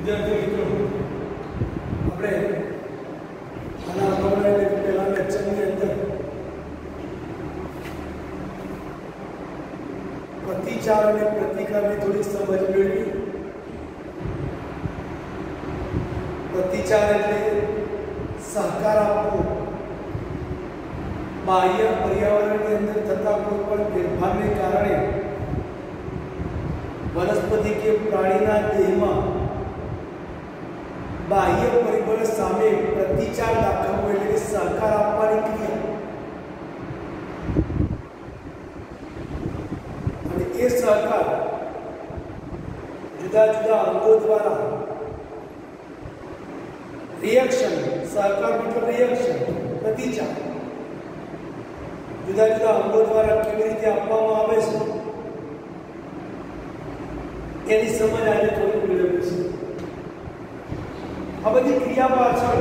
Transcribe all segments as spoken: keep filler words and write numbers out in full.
વિદ્યાર્થી મિત્રો આપણે આના અગાઉના પહેલા લેક્ચરની અંદર પ્રતિચાર અને પ્રતિકારની થોડી સમજ મેળવી. પ્રતિચાર એટલે સહકાર આપવો, બાહ્ય પર્યાવરણની અંદર થતા કોઈ પણ ફેરફારને કારણે વનસ્પતિ કે પ્રાણીના દેહમાં બાહ્ય પરિબળ સામે પ્રતિચાર દાખવવો એટલે કે સહકાર આપવાની ક્રિયા. અને એ સહકાર જુદા જુદા અંગો દ્વારા રિએક્શન, સહકાર મતલબ રિએક્શન, પ્રતિચાર જુદા જુદા અંગો દ્વારા કેવી રીતે આપવામાં આવે છે એની સમજ આજે થોડી મેળવી છે. આ બધી ક્રિયા પાછળ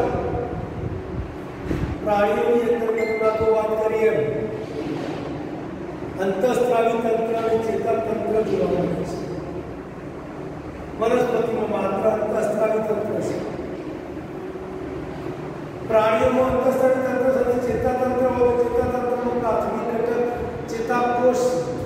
પ્રાણીઓની અંતર્ગતમાં તો વાત કરીએ અંતઃસ્ત્રાવી તંત્ર અને ચેતક તંત્ર જોવા મળે છે. વનસ્પતિમાં માત્ર અંતઃસ્ત્રાવી તંત્ર છે. પ્રાણીઓમાં અંતઃસ્ત્રાવી તંત્ર સાથે ચેતાતંત્ર હોય. ચેતાતંત્રનો પ્રાથમિક ઘટક ચેતાકોષ.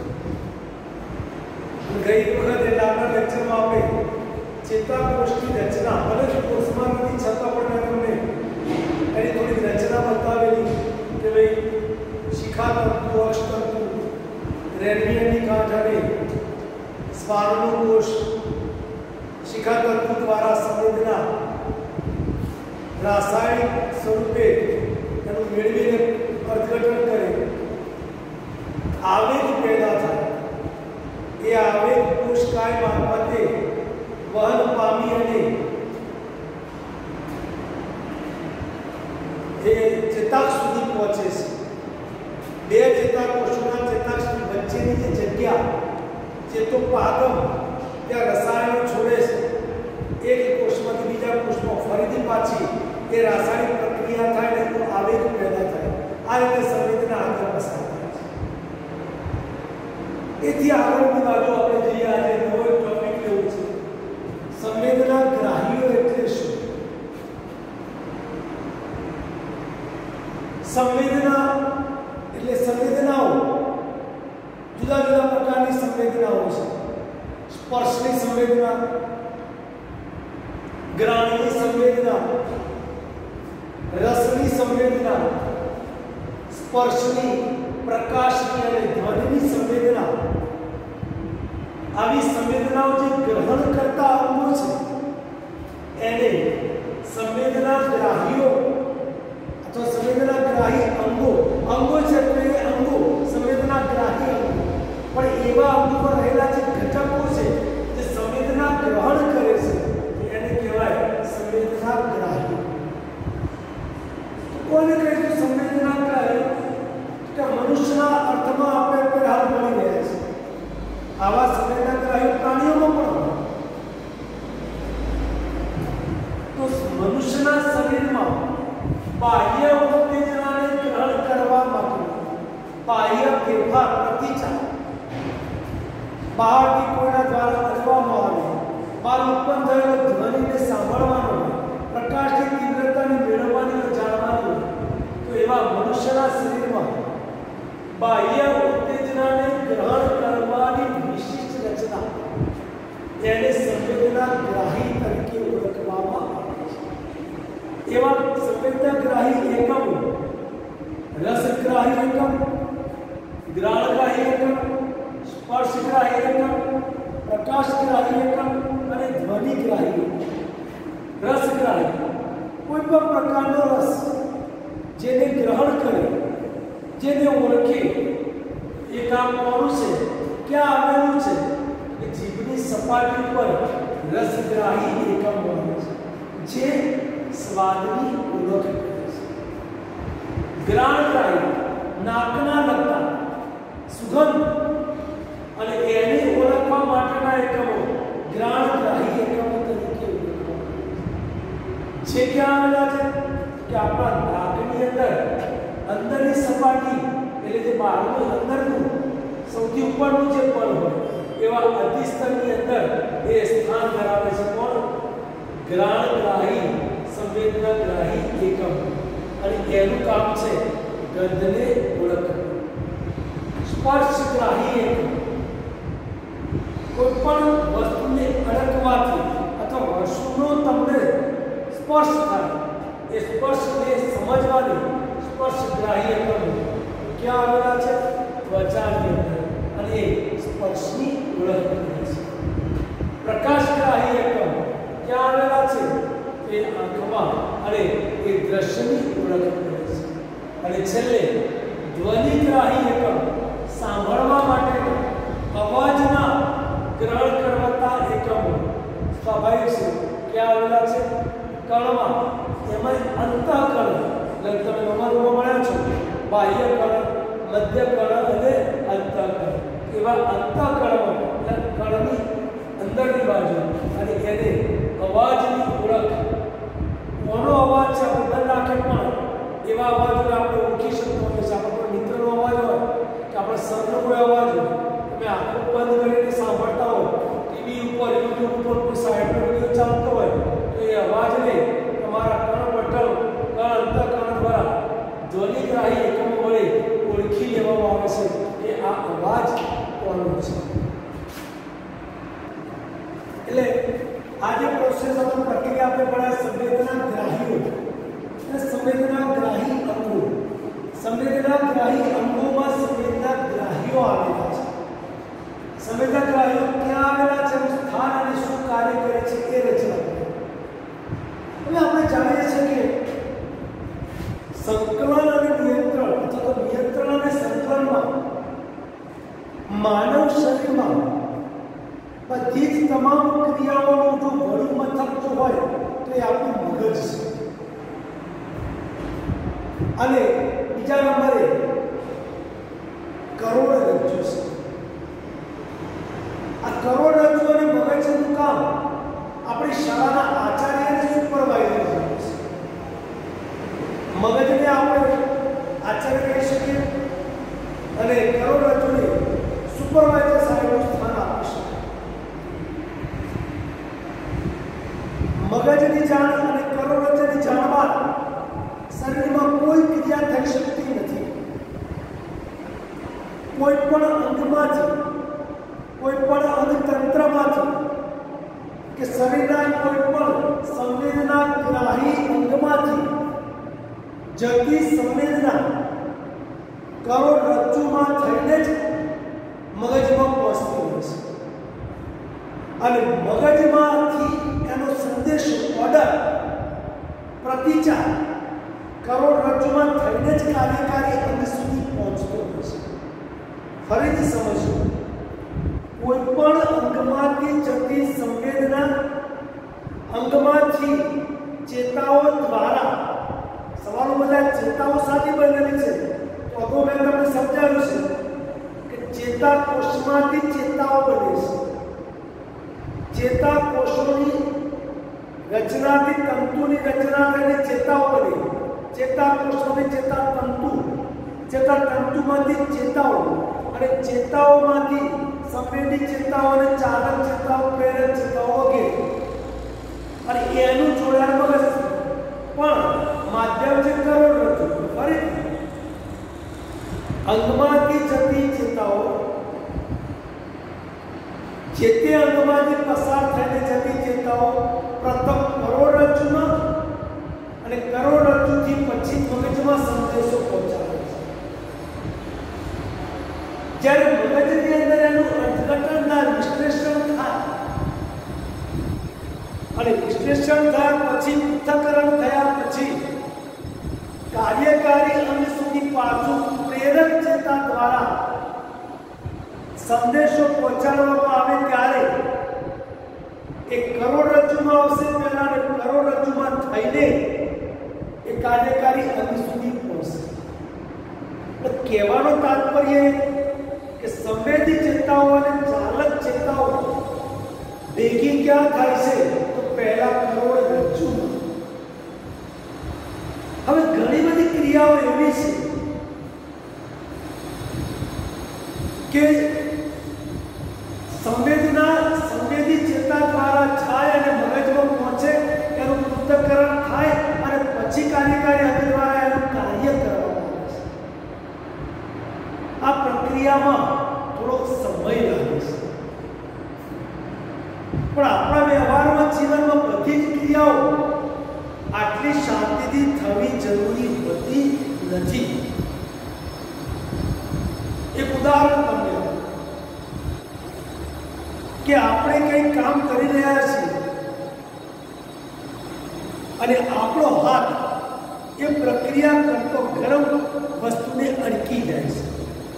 ગઈ વખતે લાંબા લેક્ચરમાં આપણે ચેતાકોષની રચના ભલે કોષમાં નથી છતાં પણ તમને એની થોડી રચના બતાવેલી કે ભાઈ શિખાતંતુ, અક્ષતંતુ, રેડિયનની ગાંઠ અને સ્વાદનો કોષ શિખાતંતુ દ્વારા સંવેદના રાસાયણિક સ્વરૂપે એનું મેળવીને અર્થઘટન કરે, આવેગ પેદા થાય. એ આવેગ કોષકાય મારફતે વહન પામી અને એ ચેતાક્ષ સુધી પહોંચે છે. બે ચેતાકોષોના ચેતાક્ષની વચ્ચેની જે જગ્યા ચેતોપાગમ ત્યાં રસાયણો છોડે છે. એક કોષમાંથી બીજા કોષમાં ફરીથી પાછી એ રાસાયણિક પ્રક્રિયા થાય ને તો આવેગ પેદા થાય. આ રીતે સંવેદના આગળ પસાર થાય છે. એથી આગળની બાજુ આપણે જઈએ. આજે નવો ટોપિક લેવું છે. સંવેદના ગ્રાહીઓ એટલે શું? સંવેદના એટલે સંવેદનાઓ જુદા જુદા પ્રકારની સંવેદનાઓ છે. સ્પર્શની સંવેદના, ઘ્રાણની સંવેદના, રસની સંવેદના, સ્પર્શની, પ્રકાશની અને ધ્વનિની સંવેદના. આવી સંવેદનાઓ જે ગ્રહણ કરતા અંગો છે એને સંવેદના ગ્રાહીઓ અથવા સંવેદના ગ્રાહી અંગો. અંગો છે એટલે અંગો સંવેદના ગ્રાહી અંગો. પણ એવા અંગોમાં રહેલા જે ઘટકો છે જે સંવેદના ગ્રહણ કરે છે એને કહેવાય સંવેદના ગ્રાહી. કોને કહીશું સંવેદના ગ્રાહી? કે મનુષ્યના અર્થમાં આપણે અત્યારે હાલ મળી રહ્યા છે. આવા સંવેદના ગ્રાહી પ્રાણીઓમાં પણ. તો મનુષ્યના શરીરમાં બાહ્ય ઉત્તેજનાને ગ્રહણ કરવા માટે બાહ્ય ફેરફાર, પ્રતિચાર બહારથી કોઈના દ્વારા કરવામાં આવે, બહાર ઉત્પન્ન થયેલો ધ્વનિને સાંભળવાનો હોય, પ્રકાશની તીવ્રતાને મેળવવાની હોય, જાણવાની હોય, તો એવા મનુષ્યના શરીરમાં બાહ્ય ઉત્તેજનાને ગ્રહણ કરવાની વિશિષ્ટ રચના એને સંવેદના ગ્રાહી તરીકે ઓળખવામાં આવે છે. એવા સંવેદના ગ્રાહી એકમો રસગ્રાહી એકમ, ઘ્રાણગ્રાહી એકમ, સ્પર્શગ્રાહી એકમ, પ્રકાશગ્રાહી એકમ અને ધ્વનિગ્રાહી એકમ. રસગ્રાહી કોઈ પણ પ્રકારનો રસ જેને ગ્રહણ કરે, જેને ઓળખે, એ કામ કોનું છે, ક્યાં આવેલું છે? એ જીભની સપાટી પર રસગ્રાહી એકમ હોય છે જે સ્વાદની ઓળખ કરે છે. ઘ્રાણગ્રાહી નાકના લગતા સુગંધ અને એને ઓળખવા માટેના એકમો ઘ્રાણગ્રાહી એકમો તરીકે ઓળખવામાં છે. ક્યાં આવેલા છે? કે આપણા નાકની અંદર અંદરની સપાટી એટલે જે બહારનું અંદરનું સૌથી ઉપરનું જે પડ હોય એવા અધિસ્તરની અંદર એ સ્થાન ધરાવે છે. કોણ? ગ્રાણગ્રાહી સંવેદનાગ્રાહી એકમ અને એનું કામ છે ગંધને ઓળખવું. સ્પર્શગ્રાહી એકમ કોઈ પણ વસ્તુને અડકવાથી અથવા વસ્તુનો તમને સ્પર્શ થાય એ સ્પર્શને સમજવાની સ્પર્શગ્રાહી એકમ ક્યાં આવેલા છે? ત્વચાની અંદર, અને એ સ્પર્શની ઓળખ કરે છે. પ્રકાશગ્રાહી એકમ ક્યાં આવેલા છે? તે આંખમાં, અને એ દ્રશ્યની ઓળખ કરે છે. અને છેલ્લે ધ્વનિગ્રાહી એકમ સાંભળવા માટે અવાજના ગ્રહણ કરવાતા એકમો સ્વાભાવિક છે ક્યાં આવેલા છે? કણમાં. એમાં અંતઃકણ, એટલે તમે નોંધમાં મળ્યા છો બાહ્ય કણ, મધ્ય કણ અને અંતઃકણ. એવા અંતઃકણમાં એટલે કણની અંદરની બાજુ, અને એને અવાજની ઓળખ, કોનો અવાજ છે આપણે બંધ આંખે પણ એવા અવાજોને આપણે ઓળખી શકતો હોય છે. આપણો કોઈ મિત્રનો અવાજ હોય કે આપણે સરનો કોઈ અવાજ હોય, તમે આંખો બંધ કરીને સાંભળતા હો, ટીવી ઉપર યુટ્યુબ ઉપર કોઈ સાઈડનો વિડીયો ચાલતો હોય, તો એ અવાજને તમારા કર્ણપટલ કર્ણ અંતઃકરણ દ્વારા ધ્વનિગ્રાહી એકમો વડે ઓળખી લેવામાં આવે છે કે આ અવાજ કોનો છે. એટલે આ જે પ્રોસેસ આપણે પ્રક્રિયા આપણે ભણ્યા સંવેદનાગ્રાહીઓ અને સંવેદનાગ્રાહી અંગો. સંવેદનાગ્રાહી અંગોમાં સંવેદનાગ્રાહીઓ આવેલા છે. સંવેદનાગ્રાહીઓ ક્યાં આવેલા છે, સ્થાન અને શું કાર્ય કરે છે એ રચના. હવે આપણે જાણીએ છીએ કે સંકલન અને નિયંત્રણ અથવા તો નિયંત્રણ અને સંકલનમાં માનવ શરીરમાં બધી જ તમામ ક્રિયાઓનું જો વડું મથક જો હોય તો એ આપણું મગજ છે. અને બીજા નંબરે કરોડરજ્જુ છે. આ કરોડરજ્જુ અને મગજનું કામ આપણી શાળાના આચાર્ય અને સુપરવાઇઝર છે. મગજને આપણે આચાર્ય કહી શકીએ અને કરોડરજ્જુને સુપરવાઇઝર સાહેબનું સ્થાન આપી શકીએ. મગજની જાણ અને કરોડરજ્જુની જાણ બાદ શરીરમાં કોઈ ક્રિયા થઈ શકતી નથી. કોઈ પણ અંગમાંથી, કોઈ પણ અંગતંત્રમાંથી કે શરીરના કોઈ પણ સંવેદનાગ્રાહી અંગમાંથી જતી સંવેદના કરોડરજ્જુમાં થઈને જ મગજમાં પહોંચતી હોય છે. અને મગજમાંથી એનો સંદેશ, ઓર્ડર, પ્રતિચાર કરોડરજ્જુમાં થઈને જ કાર્યકારી અંગ સુધી પહોંચતો હોય છે. ફરીથી સમજો, કોઈ પણ અંગમાંથી જતી સંવેદના અંગમાંથી ચેતાઓ દ્વારા, સવાલો બધા ચેતાઓ સાથે બનેલી છે. તો અગાઉ મેં તમને સમજાવ્યું છે કે ચેતાકોષમાંથી ચેતાઓ બને છે. ચેતાકોષોની રચનાથી તંતુની રચના થઈને ચેતાઓ બને. ચેતાકોષોની ચેતાતંતુ, ચેતાતંતુમાંથી ચેતાઓ, અને ચેતાઓમાંથી સંવેદી ચેતાઓ અને ચાલક ચેતાઓ, પ્રેરક ચેતાઓ વગેરે. અને એનું જોડાણ મગજ પણ માધ્યમ છે કરોડરજ્જુ. ફરીથી અંગમાંથી જતી ચેતાઓ જે તે અંગમાંથી પસાર થઈને જતી ચેતાઓ પ્રથમ કરોડરજ્જુમાં અને કરોડરજ્જુથી પછી મગજમાં સંદેશો પહોંચાડે છે. જ્યારે મગજની અંદર એનું અર્થઘટનના વિશ્લેષણ થાય અને વિશ્લેષણ થયા પછી પૃથ્થકરણ થયા પછી કાર્યકારી અંગ સુધી પાછું પ્રેરક ચેતા દ્વારા સંદેશો પહોંચાડવામાં આવે ત્યારે એ કરોડરજ્જુમાં આવશે પહેલા, અને કરોડરજ્જુમાં થઈને એ કાર્યકારી અંગ સુધી પહોંચશે. એટલે કહેવાનો તાત્પર્ય કે સંવેદી ચેતાઓ અને ચાલક ચેતાઓ ભેગી ક્યાં થાય છે? તો પહેલા કરોડરજ્જુમાં. હવે ઘણી બધી ક્રિયાઓ એવી છે કે સંવેદના સંવેદી ચેતા દ્વારા જાય અને મગજમાં પહોંચે પ્રક્રિયામાં થોડો સમય લાગે છે, પણ આપણા વ્યવહારમાં જીવનમાં બધી જ ક્રિયાઓ આટલી શાંતિથી થવી જરૂરી હોતી નથી. એક ઉદાહરણ તમને કે આપણે કંઈ કામ કરી રહ્યા છીએ અને આપણો હાથ એ પ્રક્રિયા કરતો ગરમ વસ્તુને અડકી જાય છે.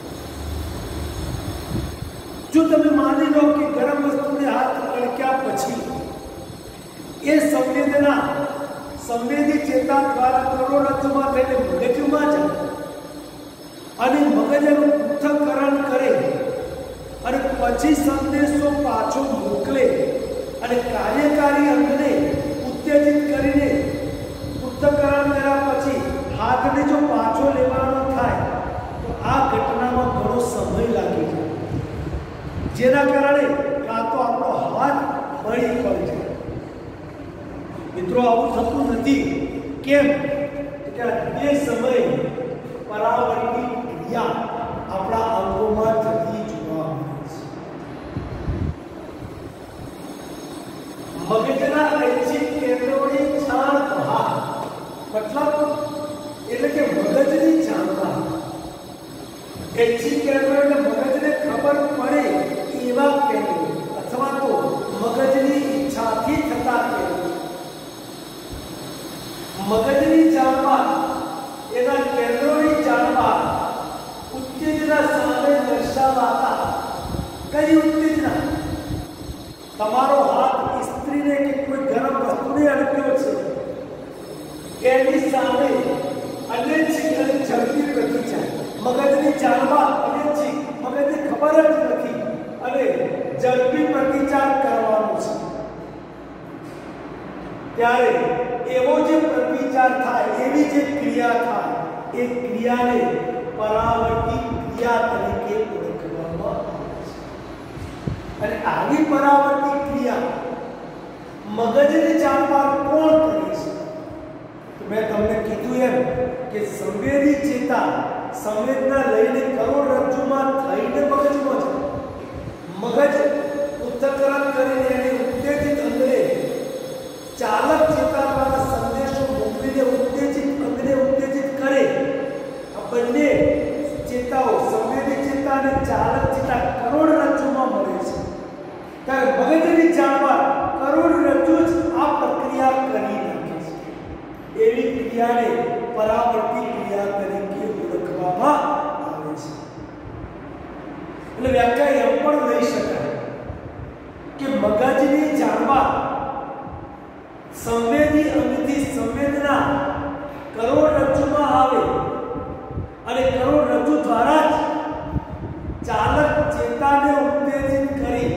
જો તમે માની લો કે ગરમ વસ્તુને હાથ અડક્યા પછી એ સંવેદના સંવેદી ચેતા દ્વારા કરોડરજ્જુમાં થઈને મગજમાં જાય અને મગજનું પૃથ્થકરણ કરે અને પછી સંદેશો પાછો મોકલે અને કાર્યકારી અંગને ઉત્તેજિત કરીને પૃથ્થકરણ કર્યા પછી હાથને જો પાછો લેવાનો થાય તો આ ઘટનામાં ઘણો સમય લાગી જાય, જેના કારણે કાં તો આપણો હાથ બળી પડી જાય. મિત્રો, આવું થતું નથી. કેમ કે તે સમયે પરાવર્તી ક્રિયા આપણા અંગોમાં થતી જોવા મળે છે. મગજના ઐચ્છિક કેન્દ્રોની જાણ બહાર, મતલબ એટલે કે મગજની જાણ બહાર. ઐચ્છિક કેન્દ્રો એટલે મગજને ખબર પડે એવા કેન્દ્રો અથવા તો મગજની ઈચ્છાથી થતા કેન્દ્રો. મગજની જાણમાં એના કેન્દ્રોની જાણમાં ઉત્તેજના સામે દર્શાવાતા કઈ ઉત્તેજના? તમારો હાથ સ્ત્રીને કે કોઈ ગરમ વસ્તુને અડક્યો છે એની સામે અનૈચ્છિક અને ઝડપી પ્રતિક્રિયા મગજની જાણમાં અનૈચ્છિક મગજને ખબર જ નથી અને ઝડપી પ્રતિચાર કરવાનો છે. ત્યારે એવો જે પ્રતિચાર થાય, એવી જે ક્રિયા થાય, એ ક્રિયાને પરાવર્તી ક્રિયા તરીકે ઓળખવામાં આવે છે. અને આવી પરાવર્તી ક્રિયા મગજની જાણમાં કોણ કરે છે? તો મેં તમને કીધું એમ કે સંવેદી ચેતા સંવેદના લઈને કરોડરજ્જુમાં થઈને મગજમાં છે. મગજ પૃથ્થકરણ કરીને એને ઉત્તેજિત અંગને ચાલક ચેતા દ્વારા સંદેશો મોકલીને ઉત્તેજિત અંગને ઉત્તેજિત કરે. આ બંને ચેતાઓ સંવેદી ચેતા અને ચાલક ચેતા કરોડરજ્જુમાં મળે છે. ત્યારે મગજની જાણમાં કરોડરજ્જુ જ આ પ્રક્રિયા કરી નાખે છે. એવી ક્રિયાને પરાવર્તી ક્રિયા તરીકે ઓળખવામાં આવે છે. એટલે વ્યાખ્યા એમ પણ લઈ શકાય કે મગજની જાણમાં સંવેદી અંગથી સંવેદના કરોડરજ્જુમાં આવે અને કરોડરજ્જુ દ્વારા જ ચાલક ચેતાને ઉત્તેજિત કરી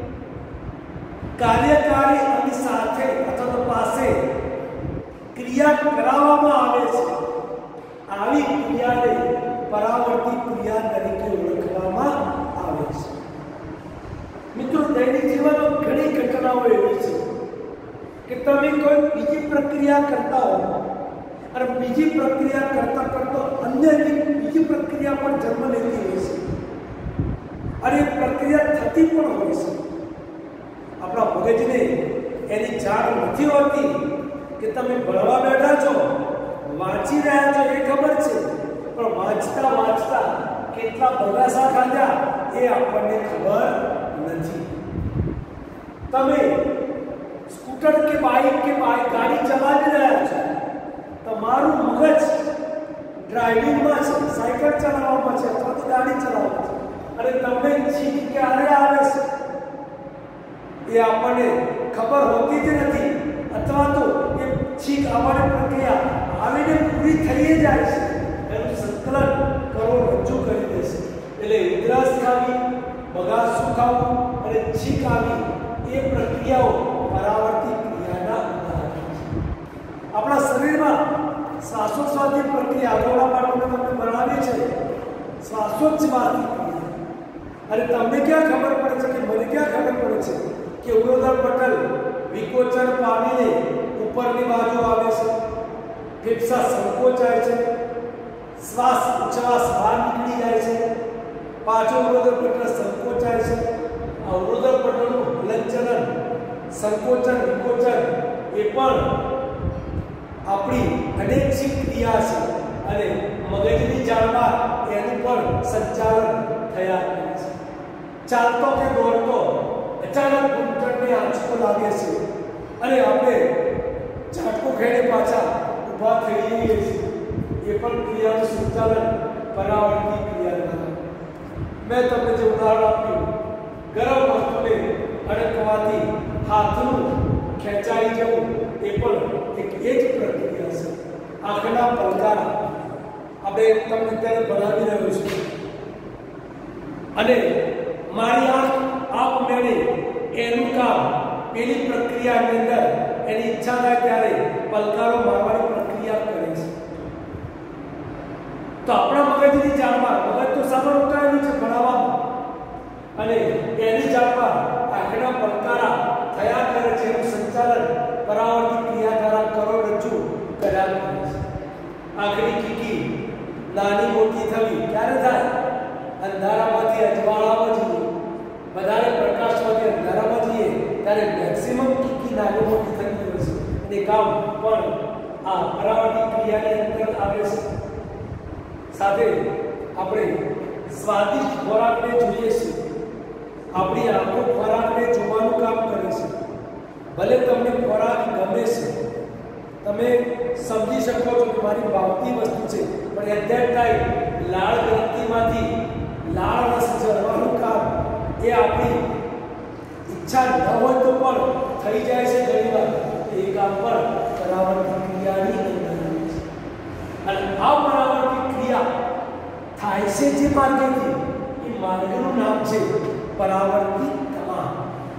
કાર્યકારી અંગ સાથે અથવા તો પાસે ક્રિયા કરાવવામાં આવે છે. આવી ક્રિયાને પરાવર્તી ક્રિયા તરીકે ઓળખવામાં આવે છે. મિત્રો, દૈનિક જીવનમાં ઘણી ઘટનાઓ એવી છે કે તમે કોઈ બીજી પ્રક્રિયા કરતા હો અને બીજી પ્રક્રિયા કરતા કરતા અન્ય બીજી પ્રક્રિયા પણ જન્મ લેતી હોય છે અને એ પ્રક્રિયા થતી પણ હોય છે. આપણા મગજને એની જાણ નથી હોતી કે તમે ભણવા બેઠા છો, વાંચી રહ્યા છો, એ ખબર છે, પણ વાંચતા વાંચતા કેટલા બગાસા ખાધા એ આપણને ખબર નથી. તમે સ્કૂટર કે બાઇક કે બાઇક ગાડી ચલાવી રહ્યા છો, તમારું મગજ ડ્રાઇવિંગમાં છે, સાયકલ ચલાવવામાં છે અથવા તો ગાડી ચલાવવામાં છે અને તમને જીત ક્યારે આવે છે એ આપણને ખબર હોતી જ નથી અથવા તો એ છીક આવવાની પ્રક્રિયા આવીને પૂરી થઈ જાય છે. એનું સંકલન કરોડરજ્જુ કરી દેશે. એટલે ઉધરસ ખાવી, બગાસું ખાવું અને છીક આવી એ પ્રક્રિયાઓ પરાવર્તી ક્રિયાના ઉદાહરણ છે. આપણા શરીરમાં શ્વાસોચ્છ્વાસની પ્રક્રિયા આગળના પાઠમાં તમને ભણાવી છે. શ્વાસોચ્છ્વાસની ક્રિયા અને તમને ક્યાં ખબર પડે છે કે મને ક્યાં ખબર પડે છે કે ઉરોદર પટલ વિકોચન પામીને ઉપરની બાજુ આવે છે, ફેફસા સંકોચાય છે, શ્વાસ ઉચ્છ્વાસ બહાર નીકળી જાય છે પાછું અવરોધક પટલ સંકોચાય છે. અવરોધક પટલનું હલનચલન, સંકોચન, વિકોચન એ પણ આપણી અનૈચ્છિક ક્રિયા છે અને મગજની જાળમાં એનું પણ સંચાલન થયા કરે છે. ચાલતો કે દોડતો અચાનક ઘૂંટણને આંચકો લાગે છે અને આપણે ઝાટકો ખાઈને પાછા ઊભા થઈ જઈએ છીએ. એ પણ ક્રિયાનું સંચાલન પરાવર્તિત ક્રિયા દ્વારા. મેં તમને જે ઉદાહરણ આપ્યું, ગરમ વસ્તુને અડકવાથી હાથનું ખેંચાઈ જવું એ પણ એક એ જ પ્રક્રિયા છે. આંખના પલકારા આપણે તમને ત્યારે બનાવી રહ્યો છું અને મારી આંખ આપમેળે એનું કામ પેલી પ્રક્રિયાની અંદર એની ઈચ્છા થાય ત્યારે પલકારો મારવાની પ્રક્રિયા કરે છે. તો આપણા મગજની જાળમાં, મગજ તો સામાન ઉતારેલું છે ભણાવવામાં, અને એની જાળમાં આંખના પલકારા થયા કરે છે. એનું સંચાલન પરાવર્તિત ક્રિયા દ્વારા કરોડરજ્જુ કર્યા કરે છે. આંખની કીકી નાની મોટી થવી ક્યારે થાય? અંધારામાંથી અજવાળામાં જઈએ, વધારે પ્રકાશમાંથી અંધારામાં જઈએ ત્યારે મેક્સિમમ કીકી નાની મોટી થતી હોય છે. અને કામ પણ આ પરાવર્તિત ક્રિયાની અંદર આવે છે. સાથે આપણે સ્વાદિષ્ટ ખોરાકને જોઈએ છીએ. આપણી આંખો ખોરાકને જોવાનું કામ કરે છે. ભલે તમને ખોરાક ગમે છે, તમે સમજી શકો છો કે મારી ભાવતી વસ્તુ છે, પણ એટ ધેટ ટાઈમ લાળ ગ્રંથિમાંથી લાળ રસ ઝરવાનું કામ એ આપણી ઈચ્છા ન હોય તો પણ થઈ જાય છે ઘણીવાર. એ કામ પણ પરાવર્તિત ક્રિયાની અંદર આવે છે. અને આ પરાવર્તિત ક્રિયા થાય છે જે માર્ગેથી, એ માર્ગનું નામ છે પરાવર્તિત કમાન.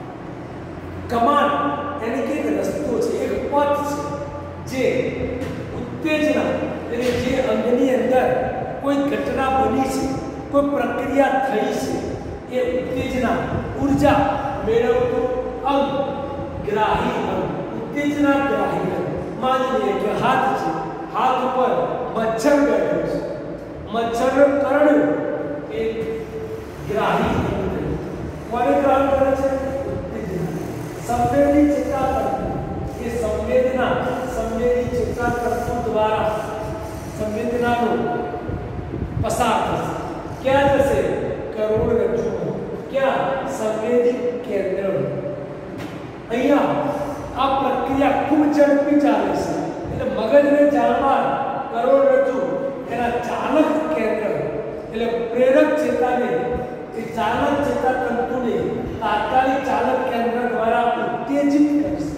કમાન એટલે કે એક રસ્તો છે, એક પથ છે જે ઉત્તેજના, એટલે જે અંગની અંદર કોઈ ઘટના બની છે, કોઈ પ્રક્રિયા થઈ છે, એ ઉત્તેજના ઉર્જા મેળવતો અંગ, ગ્રાહી અંગ, ઉત્તેજના ગ્રાહી અંગ. માની લઈએ કે હાથ છે, હાથ ઉપર મચ્છર બેઠો છે, મચ્છરનો કરડ્યો એ ગ્રાહી અંગ. કોને ગ્રહણ કરે છે? ઉત્તેજના. સંવેદી ચેતાતંતુ, એ સંવેદના સંવેદી ચેતાતંતુ દ્વારા સંવેદનાનો પસાર થશે. ક્યાં જશે? કરોડરજ્જુમાં. ક્યાં? સંવેદી કેન્દ્ર. અહીંયા આ પ્રક્રિયા ખૂબ ઝડપી ચાલે છે. એટલે મગજને જાણવા કરોડરજ્જુ એના ચાલક કેન્દ્ર એટલે પ્રેરક ચેતાને, એ ચાલક ચેતાતંતુને તાત્કાલિક ચાલક કેન્દ્ર દ્વારા ઉત્તેજિત કરશે.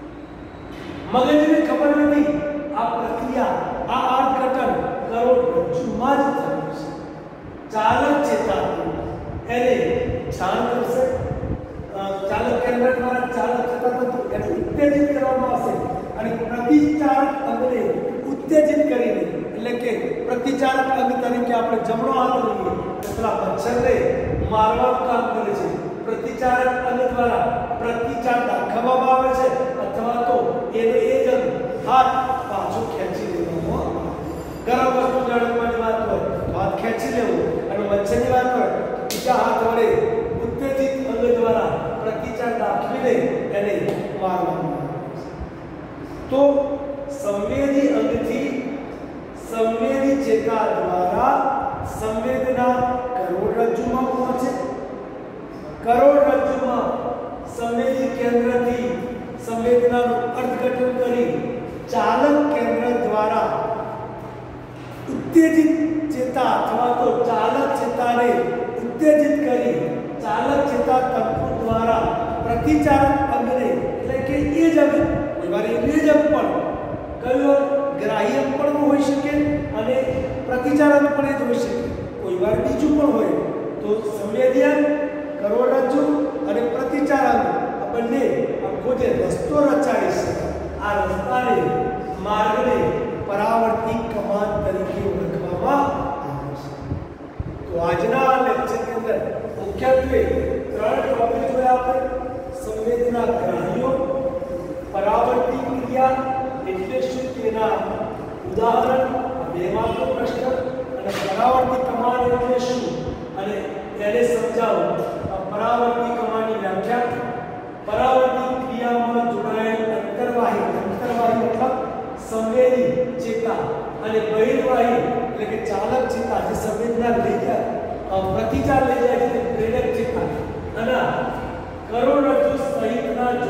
મગજને ખબર નથી આ પ્રક્રિયા, આ અર્થઘટન કરોડરજ્જુમાં જ થયું છે. ચાલક ચેતાતંતુ એને જાણ કરશે. ચાલક કેન્દ્ર દ્વારા ચાલક ચેતાતંતુ એને ઉત્તેજિત કરવામાં આવશે અને પ્રતિચારક અંગને ઉત્તેજિત કરીને, એટલે કે પ્રતિચારક અંગ તરીકે આપણે જમણો હાથ લઈએ તો પેલા મચ્છરને મારવાનું કામ કરે છે. પ્રતિચારક અંગ દ્વારા પ્રતિચાર દાખવવામાં આવે છે અથવા તો એને એ જ હાથ પાછો ખેંચી લેવામાં આવે. ગરમ વસ્તુ જાળવવાની વાત હોય તો હાથ ખેંચી લેવો, અને મચ્છરની વાત હોય તો બીજા હાથ વડે ઉત્તેજિત અંગ દ્વારા પ્રતિચાર દાખવીને એને મારવામાં આવે. તો સંવેદી અંગથી સંવેદી ચેતા દ્વારા સંવેદના કરોડરજ્જુમાં પહોંચે. કરોડરજ્જુમાં સંવેદી કેન્દ્રથી સંવેદનાનું અર્થઘટન કરી ચાલક કેન્દ્ર દ્વારા ઉત્તેજિત ચેતા અથવા તો ચાલક ચેતાને ઉત્તેજિત કરી ચાલક ચેતા તંતુ દ્વારા પ્રતિચારક અંગને, એટલે કે એ જ અંગ, કોઈ વાર એ જ અંગ પણ કયું ગ્રાહી અંગ પણ હોઈ શકે અને પ્રતિચારક પણ એ જ હોઈ શકે, કોઈ વાર બીજું પણ હોય. તો સંવેદી અંગ, કરોડરજ્જુ અને પ્રતિચારક આ બંને આખો જે રસ્તો રચાય છે, આ રસ્તાને માર્ગને પરાવર્તિત કમાન તરીકે ઓળખવામાં આવે છે. તો આજના લેક્ચરની અંદર મુખ્યત્વે ત્રણ ટોપિક જોયા આપણે. સંવેદના ગ્રાહીઓ, પરાવર્તિત ક્રિયા એટલે શું તેના ઉદાહરણ, બે માર્કનો પ્રશ્ન, અને પરાવર્તિત કમાન એટલે શું, અને તેને સમજાવો. પરાવર્તી કમાની વ્યાખ્યા પરાવર્તી ક્રિયામાં જોડાયેલ અંતર્વાહી અંતર્વાહી મતલબ સંવેદી ચેતા અને બહિર્વાહી એટલે કે ચાલક ચેતા જે સંવેદના લઈ જાય પ્રતિચાર લઈ જાય છે પ્રેરક ચેતા અને કરોડરજ્જુ સહિતના